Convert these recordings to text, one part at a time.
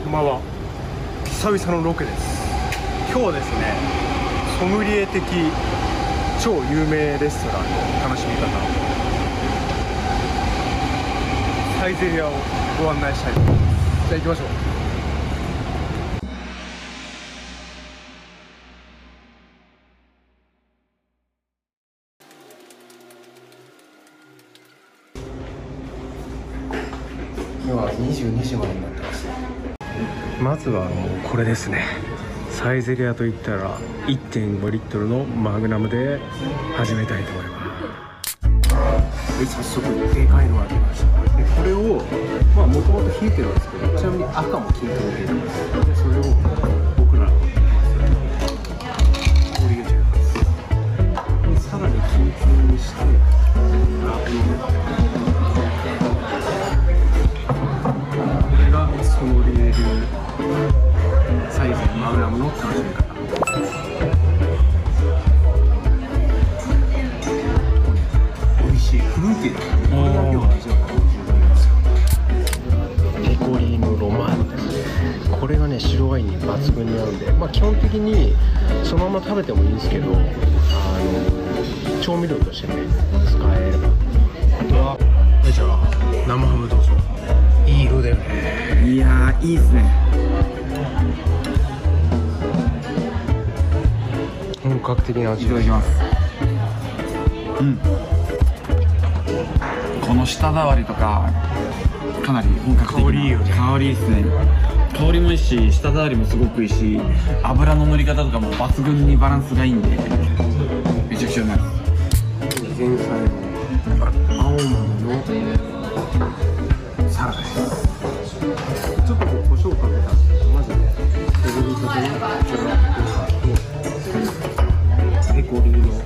こんばんは。久々のロケです。今日はですね、ソムリエ的超有名レストランの楽しみ方、サイゼリヤをご案内したいと思います。じゃあ行きましょう。今は22時までになってます。まずはこれですね。サイゼリヤといったら 1.5 リットルのマグナムで始めたいと思います。で、早速でかいのが来ました。でこれをもともと冷えてるんですけど、ちなみに赤も均等に入れてます。でそれを僕ら氷入れちゃいます。でさらに均等にしてソムリエ流サイズのマグナムの楽しみ方。美味しい。フルーティーだね。これだけは味わったら十分なんですよ。ペコリーノロマーノですね。これがね、白ワインに抜群に合うんで、基本的にそのまま食べてもいいんですけど、調味料としてね使えれば。あとはじゃあ生ハムどうぞ。いい色だよね。いやー、いいですね。本格的な味。いただきます。 この舌触りとかかなり本格的な香りいいよね。 香りいいですね。香りもいいし、舌触りもすごくいいし、油の乗り方とかも抜群にバランスがいいんでめちゃくちゃうまいです。 前菜の青豆のサラダです。ちょっと胡椒をかけたんですけど、まずペコリーノとペコリーノ、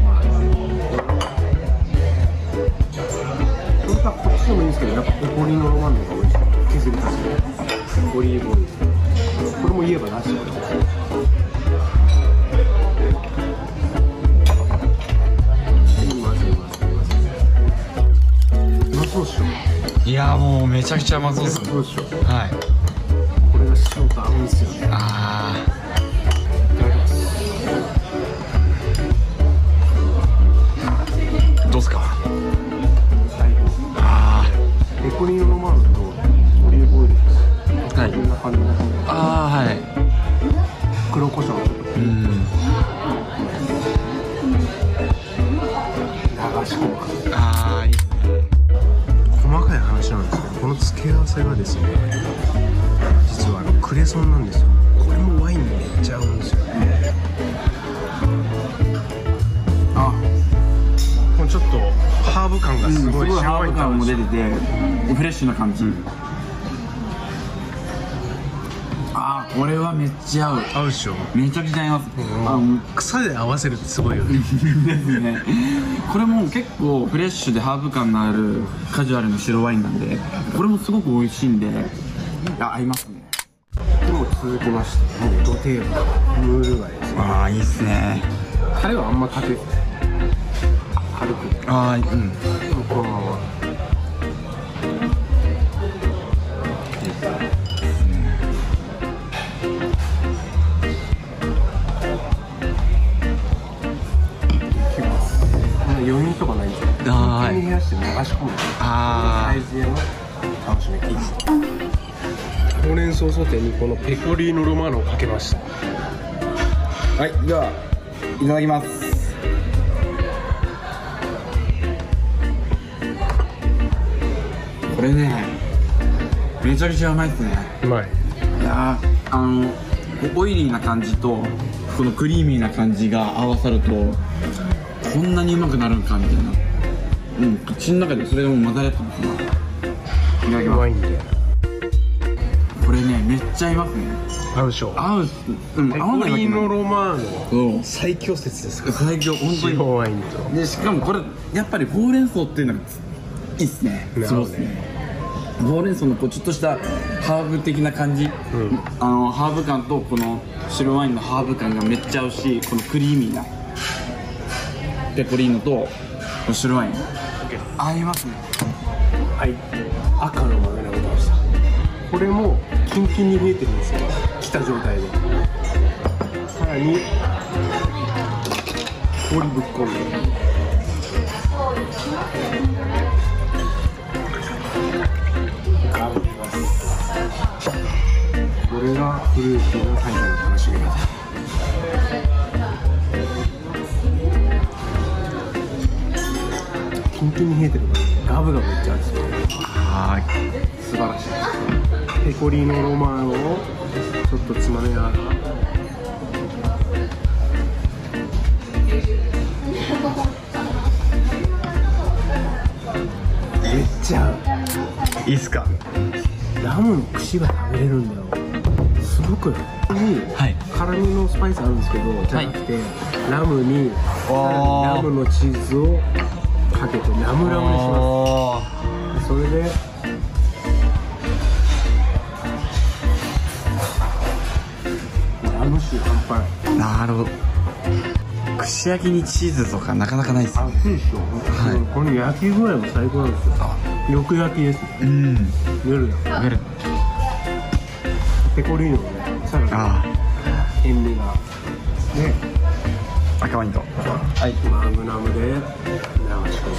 本当はこっちでもいいんですけど、やっぱペコリーノロマンの方が美味しい。削りたしオリーブオイル、これも言えばなしだけど、そうっしょ。 いやー、もうめちゃくちゃまずそうです。 そうっしょ。 はい。 これが塩と合うんですよね。 あいただきます。 どうですか。 最後。ペコリーノロマーノとオリーブオイルです。 はい。 こんな感じなので。 はい。 黒胡椒をちょっと流し込む感じ。 いいですね。 細かい話なんですけど、この付け合わせがですね、実はクレソンなんですよ。これもワインにめっちゃ合うんですよね。これちょっとハーブ感がすごい、 ハーブ感も出ててフレッシュな感じ。これはめっちゃ合う。 合うでしょ。 めちゃくちゃ合います。 草で合わせるってすごいよね。 ですね。これも結構フレッシュでハーブ感のあるカジュアルな白ワインなんで、これもすごく美味しいんで合いますね。 でも続きまして、もうド定番ムール貝ですね。 いいっすね。 タレはあんまかけず軽く、このまま余韻とかないんですよ。本当に冷やして流し込む。サイズの楽しみいいです。ほうれん草ソテーにこのペコリーノロマーノをかけました。 はい、ではいただきます。これね、めちゃくちゃうまいですね。 うまい。 いやー、オイリーな感じとこのクリーミーな感じが合わさるとこんなにうまくなるんかみたいな。口の中でそれがもう混ざれてますね。いただきます。 ワインでこれね、めっちゃ合いますね。 合うでしょ。 合う。 ペコリーノロマーノ最強説ですか。 最強、本当に。 白ワインとで、しかもこれやっぱりほうれん草っていうのがいいっすね。そうですね。ほうれん草のちょっとしたハーブ的な感じ、ハーブ感とこの白ワインのハーブ感がめっちゃ合うし、このクリーミーなペコリーノと白ワイン合いますね。 はい、赤のマグナムでした。これもキンキンに冷えてるんですよ、来た状態で。さらに氷ぶっ込んで、頑張ります。これがフルーティーなサイダーの楽しみ方。キンキンに冷えてるからガブガブいっちゃうんですよ。 はい、素晴らしい。 ペコリーノロマンをちょっとつまみながら、めっちゃ合う。 いいっすか。 ラムの串が食べれるんだよ。すごくに辛みのスパイスあるんですけど、じゃなくて、ラムにラムのチーズをかけてラムラムにします。それでラム酒乾杯。 なるほど。串焼きにチーズとかなかなかないですよね。 熱いでしょ。はい、この焼き具合も最高なんですよ。よく焼きです。 うん。 夜だ。 夜。 ペコリーノもね、さらに塩味が。で、 赤ワインと。はい。 マグナムで流し込む。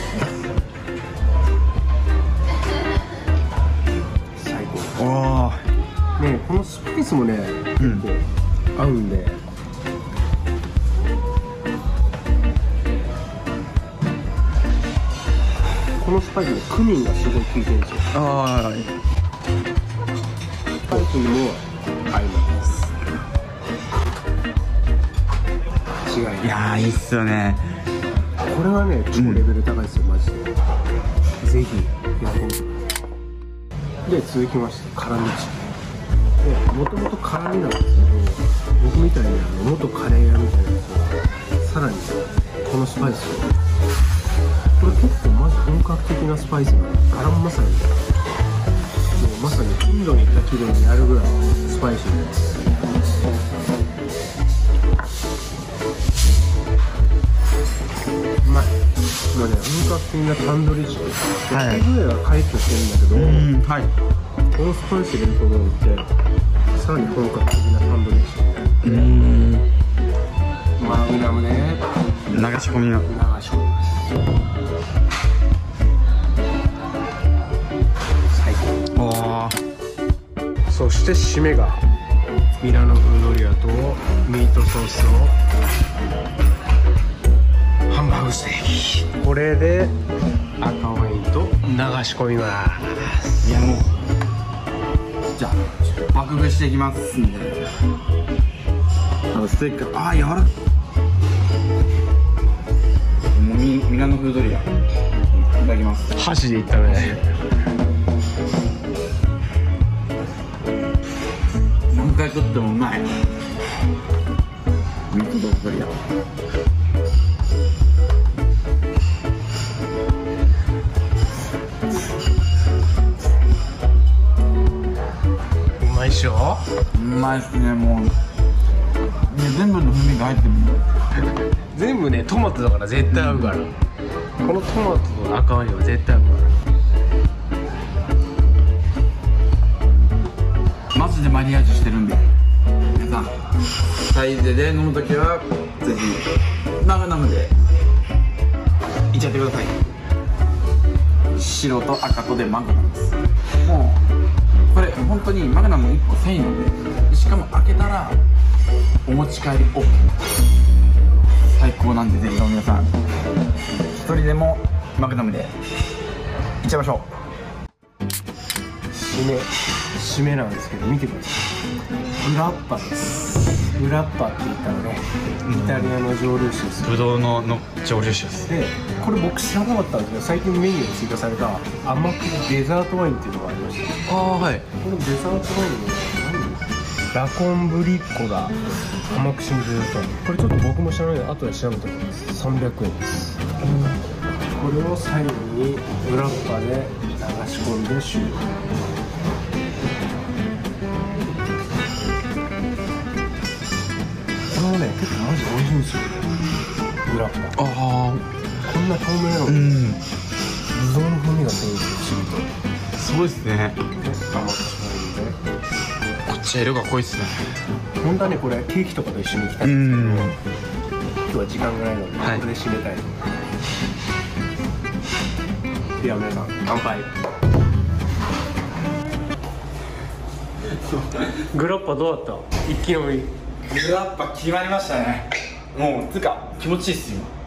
最高。 おお。 ね、このスパイスもね、結構合うんで。このスパイスにクミンがすごい効いてるんですよ。 ああ。 スパイスにも合います。違いない。 いやー、いいっすよね。 これはね、超レベル高いですよ、マジで。ぜひやってみてください。で、続きまして辛味チキン。もともと辛味なんですけど、僕みたいに元カレー屋みたいなやつをさらにこのスパイスを、これ結構まず本格的なスパイスなの。ガラムマサラみたいな、もうまさにインドに行った気分になるぐらいスパイシーです。うまい。もうね、本格的なタンドリーチキン。焼き具合はカリッとしてるんだけど、 はい。 このスパイス入れることによってさらに本格的なタンドリーチキン。マグナムで流し込みの。 流し込みます。最高。 おお。 そして締めがミラノ風ドリアとミートソースをハンバーグステーキ、これで赤ワインと流し込みます。 いや、もうじゃあ爆食いしていきますんで、ステーキ柔らかい。もうミラノ風ドリアいただきます。 箸でいったね。 何回とってもうまい。ミートドリア。 うまいっしょ。 うまいっすね。もう全部の風味が入ってる。 全部ね、トマトだから絶対合うから、このトマトと赤ワインは絶対合うから。 マジでマリアージュしてるんで、皆さんサイゼで飲むときはぜひマグナムでいっちゃってください。白と赤とでマグナムです。もうこれ本当にマグナム1個1000円で、しかも開けたらお持ち帰り OK、 最高なんで、ぜひとも皆さん一人でもマグナムでいっちゃいましょう。 締めなんですけど、見てください。グラッパです。グラッパって言ったらね、イタリアの蒸留酒ですよ。 ぶどうの蒸留酒です。 で、これ僕知らなかったんですけど、最近メニューに追加された甘くデザートワインっていうのがありました。 ああ、はい。 このデザートワインのラコンブリッコが甘くしみデザートワイン、これちょっと僕も知らないので後で調べておきます。300円です。これを最後にグラッパで流し込んで終了。これもね、結構マジ美味しいんですよ、グラッパ。 ああ、 こんな透明なのに、ぶどうの風味がするんですよ、不思議と。 そうですね。 で、甘くしないんでちゃ色が濃いっすね。 本当はねこれケーキとかと一緒に行きたいんですけど、今日は時間がないので、 はいこれで締めたいと思います。では皆さん乾杯。グラッパどうだった？一気飲み。 グラッパ決まりましたね。もうつうか気持ちいいっす今。